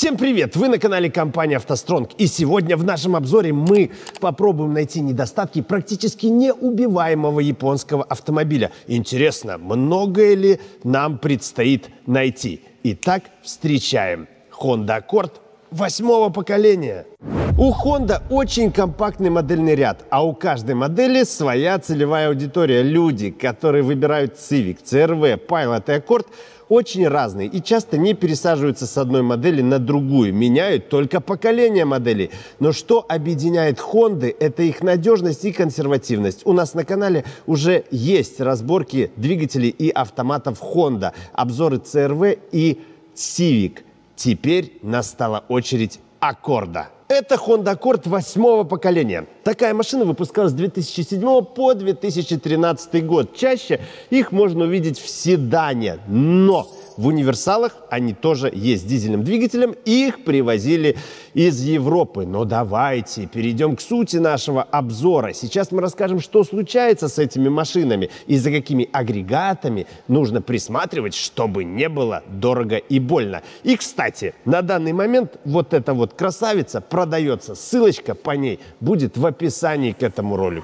Всем привет! Вы на канале компании «АвтоСтронг». И сегодня в нашем обзоре мы попробуем найти недостатки практически неубиваемого японского автомобиля. Интересно, многое ли нам предстоит найти? Итак, встречаем Honda Accord 8-го поколения. У Honda очень компактный модельный ряд, а у каждой модели своя целевая аудитория. Люди, которые выбирают Civic, CR-V, Pilot и Accord, очень разные и часто не пересаживаются с одной модели на другую, меняют только поколение моделей. Но что объединяет Honda, это их надежность и консервативность. У нас на канале уже есть разборки двигателей и автоматов Honda, обзоры CR-V и Civic. Теперь настала очередь Аккорда. Это Honda Accord 8-го поколения. Такая машина выпускалась с 2007 по 2013 год. Чаще их можно увидеть в седане, но в универсалах они тоже есть с дизельным двигателем. Их привозили из Европы. Но давайте перейдем к сути нашего обзора. Сейчас мы расскажем, что случается с этими машинами и за какими агрегатами нужно присматривать, чтобы не было дорого и больно. И, кстати, на данный момент вот эта вот красавица продается. Ссылочка по ней будет в описании к этому ролику.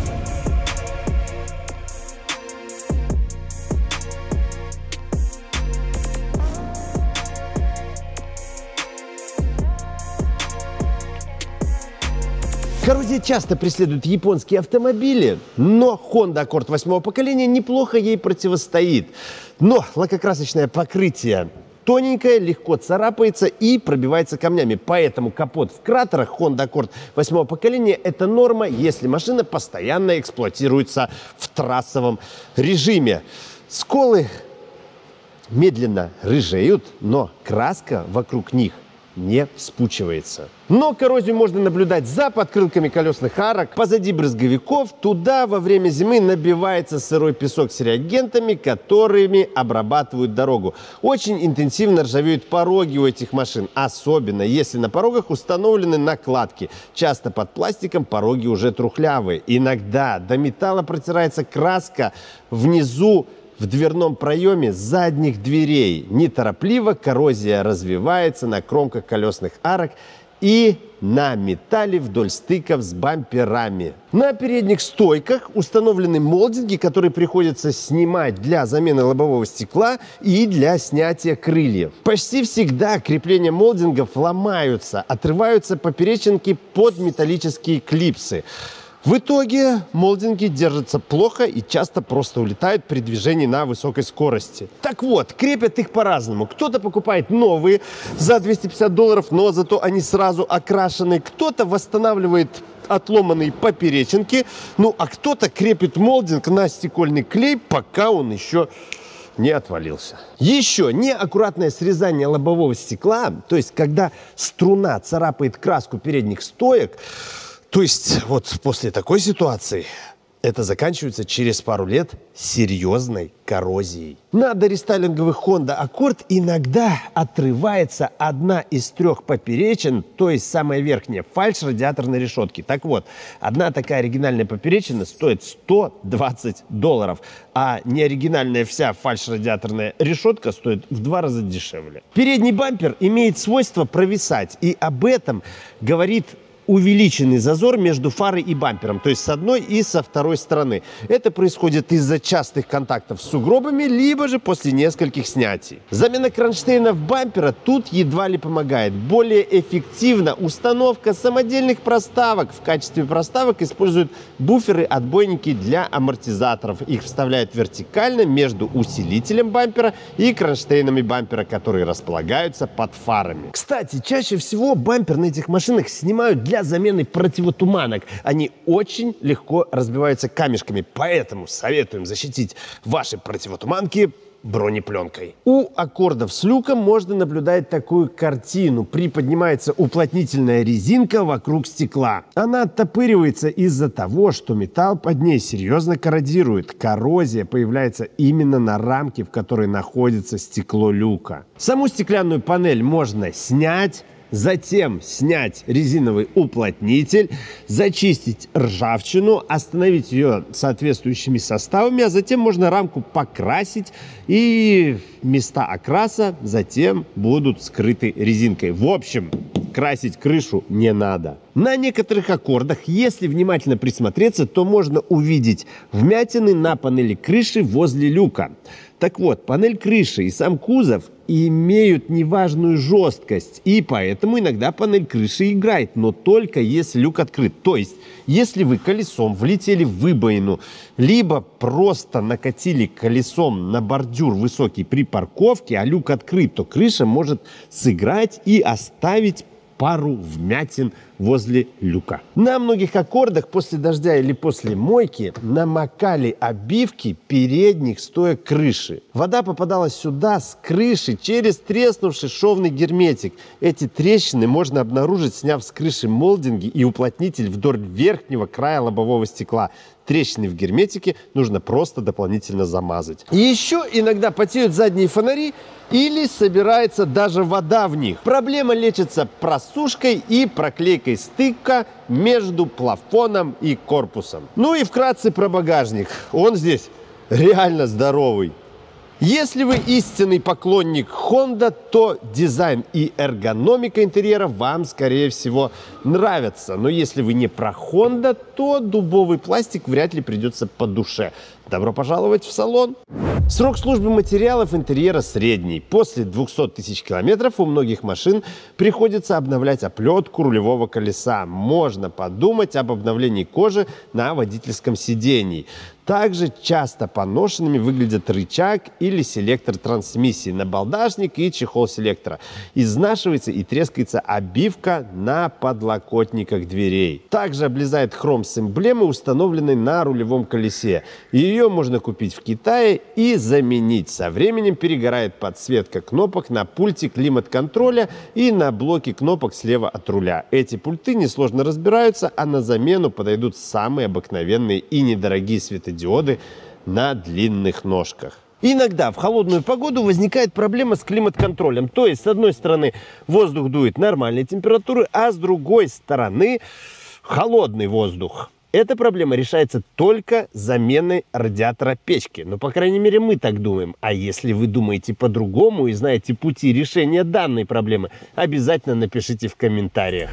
Коррозия часто преследует японские автомобили, но Honda Accord 8-го поколения неплохо ей противостоит. Но лакокрасочное покрытие тоненькое, легко царапается и пробивается камнями. Поэтому капот в кратерах Honda Accord 8-го поколения – это норма, если машина постоянно эксплуатируется в трассовом режиме. Сколы медленно рыжеют, но краска вокруг них не вспучивается. Но коррозию можно наблюдать за подкрылками колесных арок, позади брызговиков. Туда во время зимы набивается сырой песок с реагентами, которыми обрабатывают дорогу. Очень интенсивно ржавеют пороги у этих машин, особенно если на порогах установлены накладки. Часто под пластиком пороги уже трухлявые. Иногда до металла протирается краска внизу в дверном проеме задних дверей. Неторопливо коррозия развивается на кромках колесных арок и на металле вдоль стыков с бамперами. На передних стойках установлены молдинги, которые приходится снимать для замены лобового стекла и для снятия крыльев. Почти всегда крепления молдингов ломаются, отрываются поперечинки под металлические клипсы. В итоге молдинги держатся плохо и часто просто улетают при движении на высокой скорости. Так вот, крепят их по-разному. Кто-то покупает новые за $250, но зато они сразу окрашены. Кто-то восстанавливает отломанные поперечинки. Ну, а кто-то крепит молдинг на стекольный клей, пока он еще не отвалился. Еще неаккуратное срезание лобового стекла, то есть когда струна царапает краску передних стоек, то есть вот после такой ситуации это заканчивается через пару лет серьезной коррозией. На дорестайлинговых Honda Accord иногда отрывается одна из трех поперечин, то есть самая верхняя, фальш радиаторной решетки. Так вот, одна такая оригинальная поперечина стоит $120, а неоригинальная вся фальш-радиаторная решетка стоит в 2 раза дешевле. Передний бампер имеет свойство провисать, и об этом говорит увеличенный зазор между фарой и бампером, то есть с одной и со второй стороны. Это происходит из-за частых контактов с сугробами, либо же после нескольких снятий. Замена кронштейнов бампера тут едва ли помогает. Более эффективна установка самодельных проставок. В качестве проставок используют буферы-отбойники для амортизаторов. Их вставляют вертикально между усилителем бампера и кронштейнами бампера, которые располагаются под фарами. Кстати, чаще всего бампер на этих машинах снимают для замены противотуманок. Они очень легко разбиваются камешками, поэтому советуем защитить ваши противотуманки бронепленкой. У аккордов с люком можно наблюдать такую картину. Приподнимается уплотнительная резинка вокруг стекла. Она оттопыривается из-за того, что металл под ней серьезно корродирует. Коррозия появляется именно на рамке, в которой находится стекло люка. Саму стеклянную панель можно снять, затем снять резиновый уплотнитель, зачистить ржавчину, остановить ее соответствующими составами, а затем можно рамку покрасить, и места окраса затем будут скрыты резинкой. В общем, красить крышу не надо. На некоторых аккордах, если внимательно присмотреться, то можно увидеть вмятины на панели крыши возле люка. Так вот, панель крыши и сам кузов имеют неважную жесткость, и поэтому иногда панель крыши играет, но только если люк открыт. То есть, если вы колесом влетели в выбоину, либо просто накатили колесом на бордюр высокий при парковке, а люк открыт, то крыша может сыграть и оставить пару вмятин возле люка. На многих аккордах после дождя или после мойки намокали обивки передних стоек крыши. Вода попадала сюда с крыши через треснувший шовный герметик. Эти трещины можно обнаружить, сняв с крыши молдинги и уплотнитель вдоль верхнего края лобового стекла. Трещины в герметике нужно просто дополнительно замазать. И еще иногда потеют задние фонари или собирается даже вода в них. Проблема лечится просушкой и проклейкой стыка между плафоном и корпусом. Ну и вкратце про багажник. Он здесь реально здоровый. Если вы истинный поклонник Honda, то дизайн и эргономика интерьера вам, скорее всего, нравятся. Но если вы не про Honda, то дубовый пластик вряд ли придется по душе. Добро пожаловать в салон! Срок службы материалов интерьера средний. После 200 тысяч километров у многих машин приходится обновлять оплетку рулевого колеса. Можно подумать об обновлении кожи на водительском сидении. Также часто поношенными выглядят рычаг или селектор трансмиссии, набалдашник и чехол селектора. Изнашивается и трескается обивка на подлокотниках дверей. Также облезает хром с эмблемой, установленной на рулевом колесе. Ее можно купить в Китае и заменить. Со временем перегорает подсветка кнопок на пульте климат-контроля и на блоке кнопок слева от руля. Эти пульты несложно разбираются, а на замену подойдут самые обыкновенные и недорогие светодиоды на длинных ножках. Иногда в холодную погоду возникает проблема с климат-контролем. То есть, с одной стороны, воздух дует нормальной температуры, а с другой стороны, холодный воздух. Эта проблема решается только заменой радиатора печки. Ну, по крайней мере, мы так думаем. А если вы думаете по-другому и знаете пути решения данной проблемы, обязательно напишите в комментариях.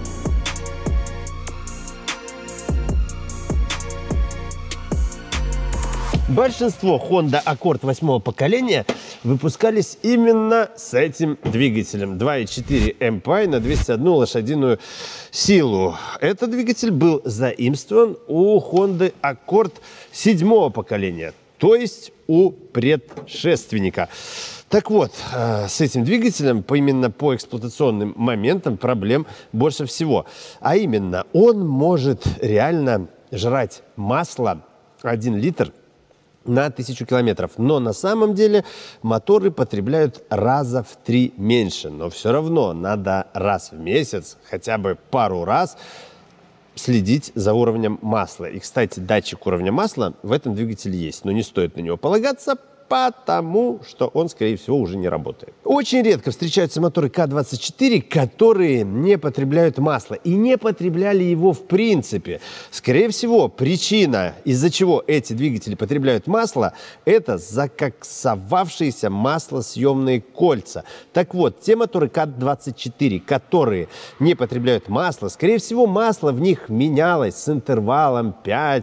Большинство Honda Accord 8-го поколения выпускались именно с этим двигателем 2.4 MPI на 201 лошадиную силу. Этот двигатель был заимствован у Honda Accord 7-го поколения, то есть у предшественника. Так вот, с этим двигателем именно по эксплуатационным моментам проблем больше всего. А именно, он может реально жрать масло 1 литр на 1000 километров. Но на самом деле моторы потребляют раза в 3 меньше. Но все равно надо раз в месяц, хотя бы пару раз, следить за уровнем масла. И, кстати, датчик уровня масла в этом двигателе есть. Но не стоит на него полагаться, потому что он, скорее всего, уже не работает. Очень редко встречаются моторы К24, которые не потребляют масло. И не потребляли его в принципе. Скорее всего, причина, из-за чего эти двигатели потребляют масло, это закоксовавшиеся маслосъемные кольца. Так вот, те моторы К24, которые не потребляют масло, скорее всего, масло в них менялось с интервалом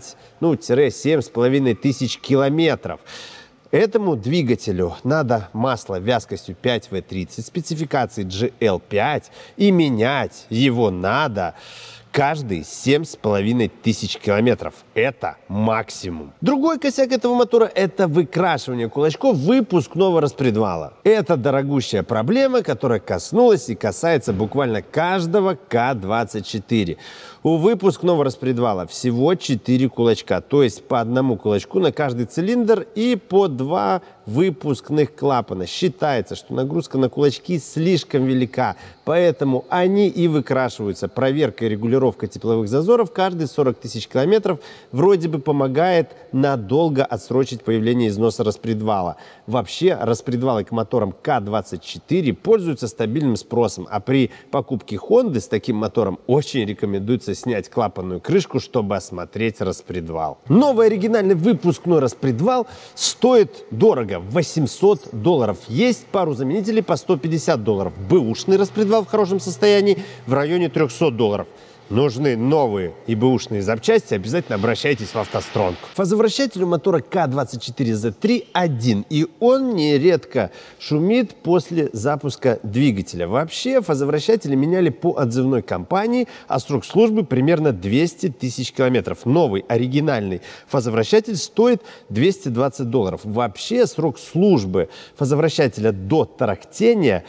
5-7,5 тысяч километров. Этому двигателю надо масло вязкостью 5В30, спецификации GL5, и менять его надо каждые 7,5 тысяч километров. Это максимум. Другой косяк этого мотора – это выкрашивание кулачков выпускного распредвала. Это дорогущая проблема, которая коснулась и касается буквально каждого К24. У выпускного распредвала всего 4 кулачка, то есть по одному кулачку на каждый цилиндр и по 2 выпускных клапана. Считается, что нагрузка на кулачки слишком велика, поэтому они и выкрашиваются. Проверка и регулировка тепловых зазоров каждые 40 тысяч километров вроде бы помогает надолго отсрочить появление износа распредвала. Вообще, распредвалы к моторам К-24 пользуются стабильным спросом, а при покупке Honda с таким мотором очень рекомендуется снять клапанную крышку, чтобы осмотреть распредвал. Новый оригинальный выпускной распредвал стоит дорого – $800. Есть пару заменителей по $150. Бэушный распредвал в хорошем состоянии в районе $300. Нужны новые и бэушные запчасти, обязательно обращайтесь в «АвтоСтронг». Фазовращатель у мотора К-24Z3 один, и он нередко шумит после запуска двигателя. Вообще фазовращатели меняли по отзывной компании, а срок службы примерно 200 тысяч километров. Новый оригинальный фазовращатель стоит $220. Вообще срок службы фазовращателя до тарахтения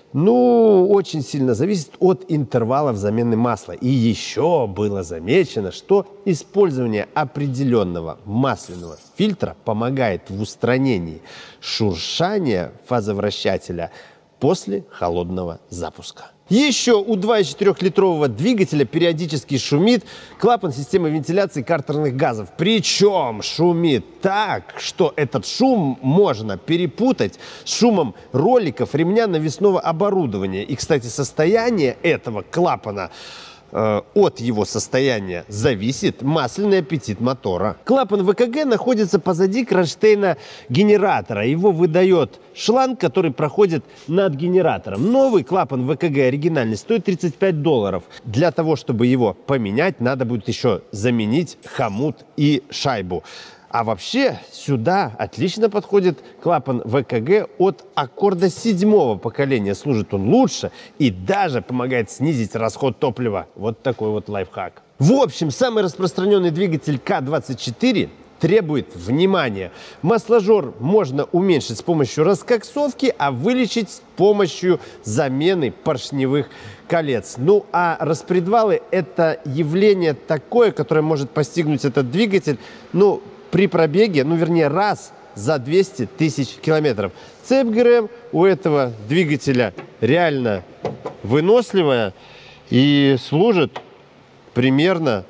очень сильно зависит от интервалов замены масла. И еще было замечено, что использование определенного масляного фильтра помогает в устранении шуршания фазовращателя после холодного запуска. Еще у 2,4-литрового двигателя периодически шумит клапан системы вентиляции картерных газов. Причем шумит так, что этот шум можно перепутать с шумом роликов ремня навесного оборудования. И, кстати, состояние этого клапана от его состояния зависит масляный аппетит мотора. Клапан ВКГ находится позади кронштейна генератора. Его выдает шланг, который проходит над генератором. Новый клапан ВКГ оригинальный стоит $35. Для того, чтобы его поменять, надо будет еще заменить хомут и шайбу. А вообще сюда отлично подходит клапан ВКГ от Аккорда 7-го поколения. Служит он лучше и даже помогает снизить расход топлива. Вот такой вот лайфхак. В общем, самый распространенный двигатель К-24 требует внимания. Масложор можно уменьшить с помощью раскоксовки, а вылечить с помощью замены поршневых колец. Ну а распредвалы – это явление такое, которое может постигнуть этот двигатель, при пробеге, раз за 200 тысяч километров. Цепь ГРМ у этого двигателя реально выносливая и служит примерно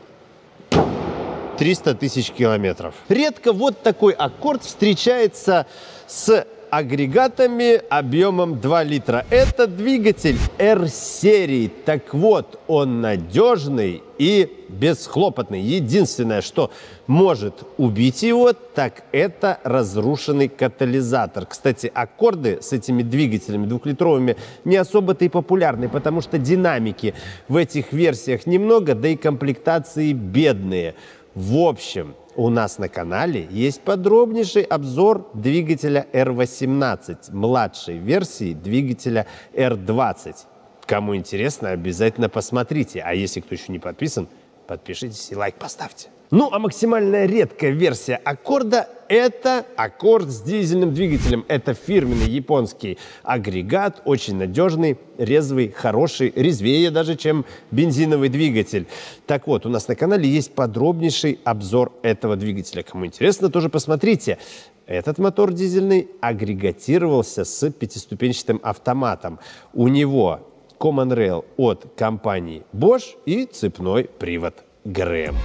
300 тысяч километров. Редко вот такой аккорд встречается с агрегатами объемом 2 литра. Это двигатель R-серии. Так вот, он надежный и бесхлопотный. Единственное, что может убить его, так это разрушенный катализатор. Кстати, аккорды с этими двигателями двухлитровыми не особо-то и популярны, потому что динамики в этих версиях немного, да и комплектации бедные. В общем, у нас на канале есть подробнейший обзор двигателя R18, младшей версии двигателя R20. Кому интересно, обязательно посмотрите. А если кто еще не подписан, подпишитесь и лайк поставьте. Ну, а максимальная редкая версия Аккорда – это Аккорд с дизельным двигателем. Это фирменный японский агрегат, очень надежный, резвый, хороший, резвее даже, чем бензиновый двигатель. Так вот, у нас на канале есть подробнейший обзор этого двигателя. Кому интересно, тоже посмотрите. Этот мотор дизельный агрегатировался с пятиступенчатым автоматом. У него Common Rail от компании Bosch и цепной привод ГРМ.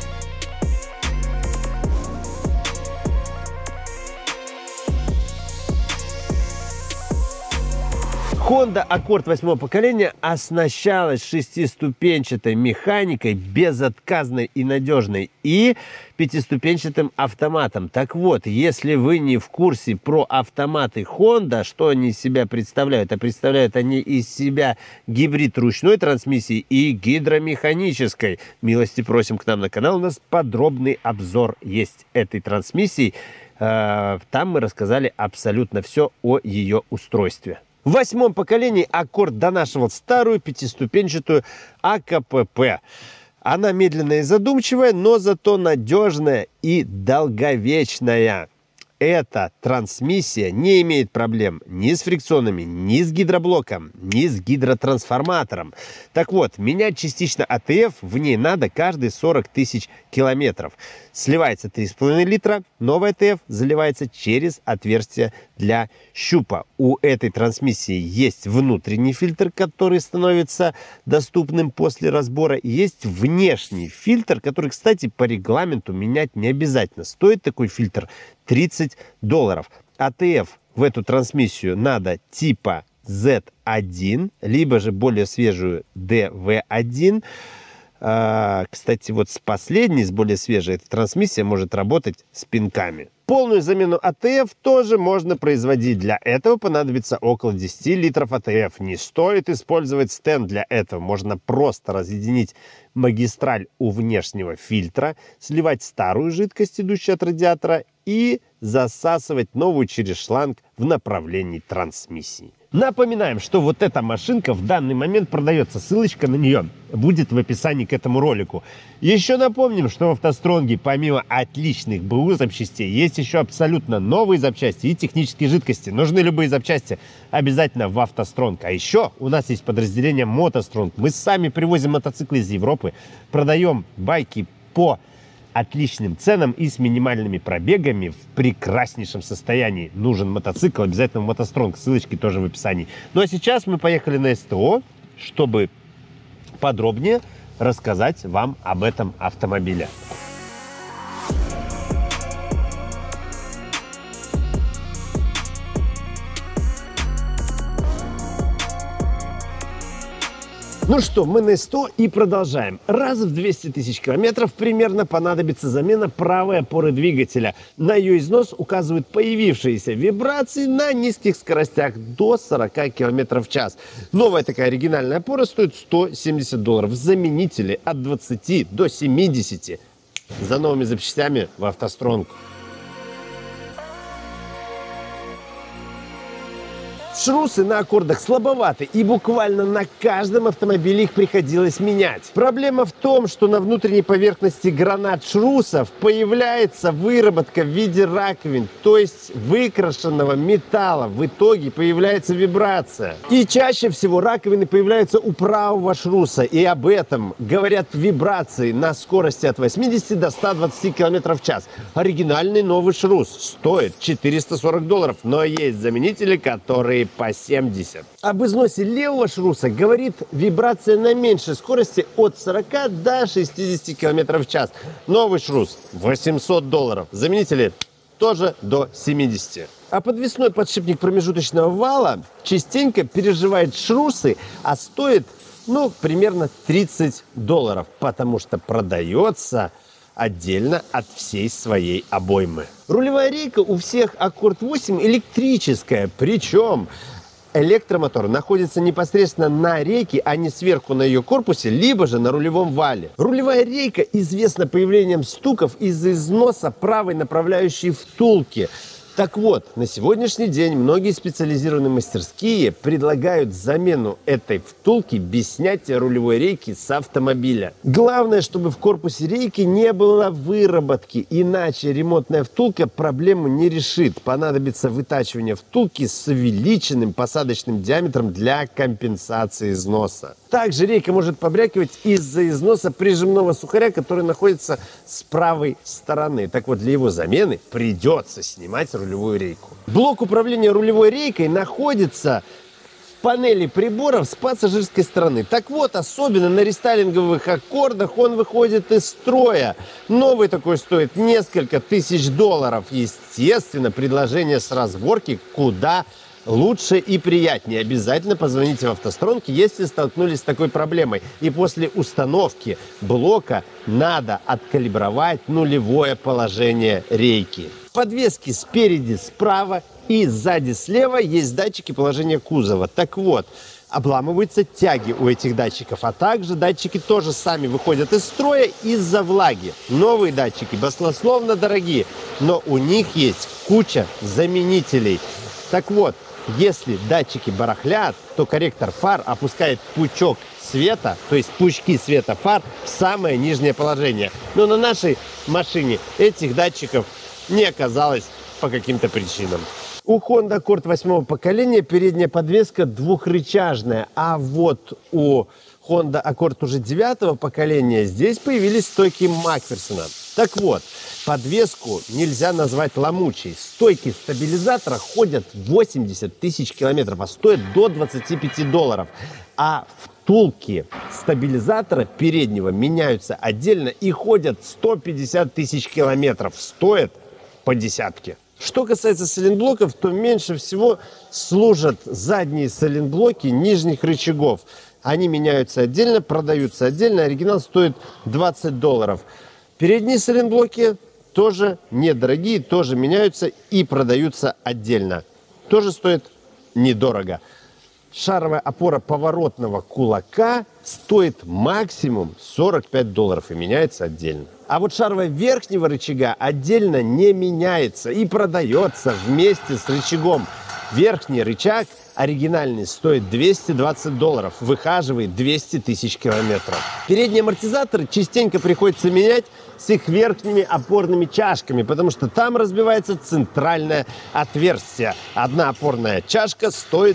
Honda Accord 8-го поколения оснащалась шестиступенчатой механикой, безотказной и надежной, и пятиступенчатым автоматом. Так вот, если вы не в курсе про автоматы Honda, что они из себя представляют, а представляют они из себя гибрид ручной трансмиссии и гидромеханической, милости просим к нам на канал, у нас подробный обзор есть этой трансмиссии. Там мы рассказали абсолютно все о ее устройстве. В 8-м поколении Аккорд донашивал старую пятиступенчатую АКПП. Она медленная и задумчивая, но зато надежная и долговечная. эта трансмиссия не имеет проблем ни с фрикционами, ни с гидроблоком, ни с гидротрансформатором. Так вот, менять частично АТФ в ней надо каждые 40 тысяч километров. Сливается 3,5 литра, новый АТФ заливается через отверстие для щупа. У этой трансмиссии есть внутренний фильтр, который становится доступным после разбора. Есть внешний фильтр, который, кстати, по регламенту менять не обязательно. Стоит такой фильтр $30. АТФ в эту трансмиссию надо типа Z1, либо же более свежую DV1. Кстати, вот с последней, с более свежей, эта трансмиссия может работать с пинками. Полную замену АТФ тоже можно производить. Для этого понадобится около 10 литров АТФ. Не стоит использовать стенд для этого. Можно просто разъединить магистраль у внешнего фильтра, сливать старую жидкость, идущую от радиатора, и засасывать новую через шланг в направлении трансмиссии. Напоминаем, что вот эта машинка в данный момент продается. Ссылочка на нее будет в описании к этому ролику. Еще напомним, что в «АвтоСтронге» помимо отличных БУ запчастей есть еще абсолютно новые запчасти и технические жидкости. Нужны любые запчасти, обязательно в «АвтоСтронг». А еще у нас есть подразделение «МотоСтронг». Мы сами привозим мотоциклы из Европы, продаем байки по отличным ценам и с минимальными пробегами в прекраснейшем состоянии. Нужен мотоцикл, обязательно в «МотоСтронг». Ссылочки тоже в описании. Ну а сейчас мы поехали на СТО, чтобы подробнее рассказать вам об этом автомобиле. Ну что, мы на СТО и продолжаем. Раз в 200 тысяч километров примерно понадобится замена правой опоры двигателя. На ее износ указывают появившиеся вибрации на низких скоростях до 40 км в час. Новая такая оригинальная опора стоит $170. Заменители от 20 до 70. За новыми запчастями в «АвтоСтронг». Шрусы на аккордах слабоваты, и буквально на каждом автомобиле их приходилось менять. Проблема в том, что на внутренней поверхности гранат шрусов появляется выработка в виде раковин, то есть выкрашенного металла. В итоге появляется вибрация. И чаще всего раковины появляются у правого шруса, и об этом говорят вибрации на скорости от 80 до 120 км в час. Оригинальный новый шрус стоит $440, но есть заменители, которые по 70. Об износе левого шруса говорит вибрация на меньшей скорости от 40 до 60 км в час. Новый шрус $800. Заменители тоже до 70. А подвесной подшипник промежуточного вала частенько переживает шрусы, а стоит, примерно $30, потому что продается отдельно от всей своей обоймы. Рулевая рейка у всех Accord 8 электрическая, причем электромотор находится непосредственно на рейке, а не сверху на ее корпусе, либо же на рулевом вале. Рулевая рейка известна появлением стуков из-за износа правой направляющей втулки. Так вот, на сегодняшний день многие специализированные мастерские предлагают замену этой втулки без снятия рулевой рейки с автомобиля. Главное, чтобы в корпусе рейки не было выработки, иначе ремонтная втулка проблему не решит. Понадобится вытачивание втулки с увеличенным посадочным диаметром для компенсации износа. Также рейка может побрякивать из-за износа прижимного сухаря, который находится с правой стороны. Так вот, для его замены придется снимать рулевую рейку. Блок управления рулевой рейкой находится в панели приборов с пассажирской стороны. Так вот, особенно на рестайлинговых аккордах он выходит из строя. Новый такой стоит несколько тысяч $. Естественно, предложение с разборки куда лучше и приятнее. Обязательно позвоните в «АвтоСтронг», если столкнулись с такой проблемой. И после установки блока надо откалибровать нулевое положение рейки. В подвеске спереди справа и сзади слева есть датчики положения кузова. Так вот, обламываются тяги у этих датчиков, а также датчики тоже сами выходят из строя из-за влаги. Новые датчики баснословно дорогие, но у них есть куча заменителей. Так вот, если датчики барахлят, то корректор фар опускает пучок света, то есть пучки света фар, в самое нижнее положение. Но на нашей машине этих датчиков не оказалось по каким-то причинам. У Honda Accord 8 поколения передняя подвеска двухрычажная, а вот у Honda Accord уже 9 поколения здесь появились стойки Макферсона. Так вот, подвеску нельзя назвать ломучей. Стойки стабилизатора ходят 80 тысяч километров, а стоят до $25. А втулки стабилизатора переднего меняются отдельно и ходят 150 тысяч километров. Стоят по десятке. Что касается сайлентблоков, то меньше всего служат задние сайлентблоки нижних рычагов. Они меняются отдельно, продаются отдельно. Оригинал стоит $20. Передние сайлентблоки тоже недорогие, тоже меняются и продаются отдельно. Тоже стоит недорого. Шаровая опора поворотного кулака стоит максимум $45 и меняется отдельно. А вот шаровая верхнего рычага отдельно не меняется и продается вместе с рычагом. Верхний рычаг оригинальный стоит $220, выхаживает 200 тысяч километров. Передние амортизаторы частенько приходится менять с их верхними опорными чашками, потому что там разбивается центральное отверстие. Одна опорная чашка стоит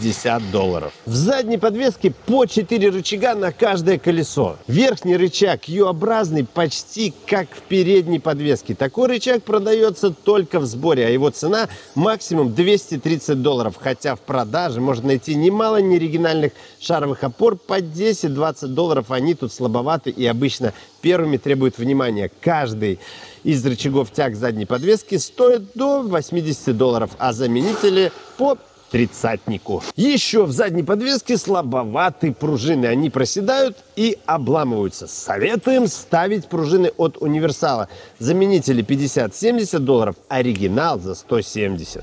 $60. В задней подвеске по 4 рычага на каждое колесо. Верхний рычаг U-образный, почти как в передней подвеске. Такой рычаг продается только в сборе, а его цена максимум $230, хотя в продаже можно найти немало неоригинальных шаровых опор по $10-20. Они тут слабоваты и обычно первыми требуют внимания. Каждый из рычагов тяг задней подвески стоит до $80, а заменители по тридцатнику. Еще в задней подвеске слабоваты пружины. Они проседают и обламываются. Советуем ставить пружины от Универсала. Заменители $50-70, оригинал за $170.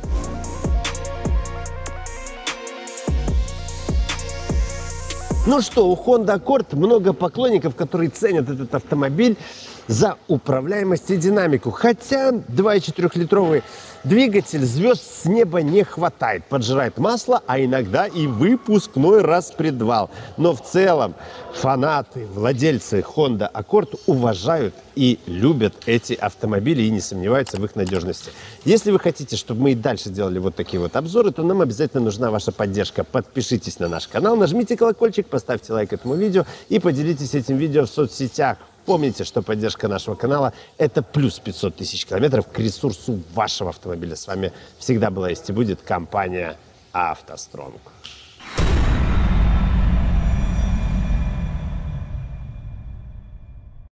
Ну что, у Honda Accord много поклонников, которые ценят этот автомобиль за управляемость и динамику. Хотя 2,4-литровый двигатель звезд с неба не хватает. Поджирает масло, а иногда и выпускной распредвал. Но в целом фанаты, владельцы Honda Accord уважают и любят эти автомобили и не сомневаются в их надежности. Если вы хотите, чтобы мы и дальше делали вот такие вот обзоры, то нам обязательно нужна ваша поддержка. Подпишитесь на наш канал, нажмите колокольчик, поставьте лайк этому видео и поделитесь этим видео в соцсетях. Помните, что поддержка нашего канала – это плюс 500 тысяч километров к ресурсу вашего автомобиля. С вами всегда была есть и будет компания «АвтоСтронг».